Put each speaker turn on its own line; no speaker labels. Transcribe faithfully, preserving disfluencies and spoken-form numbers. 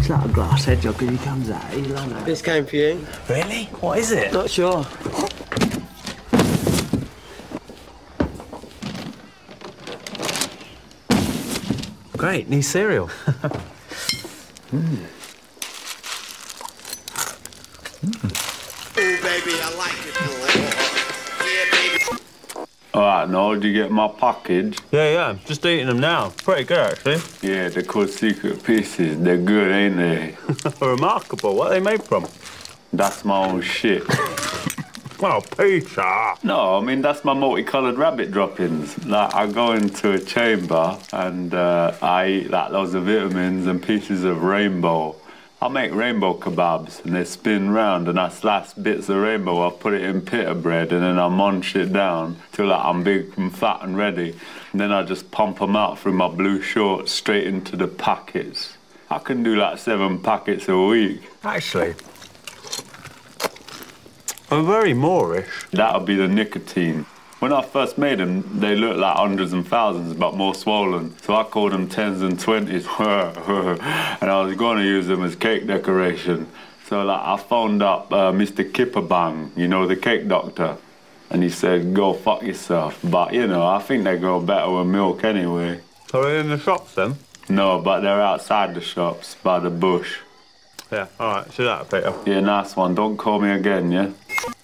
It's like a glass hedgehog because he comes out. He's like that.
This came for you.
Really? What is it?
Not sure.
Great, new cereal. mm.
Oh, baby, I like it more. Yeah, baby.
All right, Noel, did you get my package?
Yeah, yeah, just eating them now. Pretty good, actually.
Yeah, they're called secret pieces. They're good, ain't they?
Remarkable. What are they made from?
That's my own shit.
Well, pizza.
No, I mean, that's my multicoloured rabbit droppings. Like, I go into a chamber and uh, I eat, like, loads of vitamins and pieces of rainbow. I make rainbow kebabs and they spin round and I slice bits of rainbow, I put it in pita bread and then I munch it down till like, I'm big and fat and ready. And then I just pump them out through my blue shorts straight into the packets. I can do like seven packets a week.
Actually, I'm very Moorish.
That'll be the nicotine. When I first made them, they looked like hundreds and thousands, but more swollen. So I called them tens and twenties. And I was going to use them as cake decoration. So like, I phoned up uh, Mister Kipperbang, you know, the cake doctor. And he said, go fuck yourself. But, you know, I think they go better with milk anyway.
So they're in the shops then?
No, but they're outside the shops, by the bush.
Yeah, all right, see that, Peter.
Yeah, nice one. Don't call me again, yeah?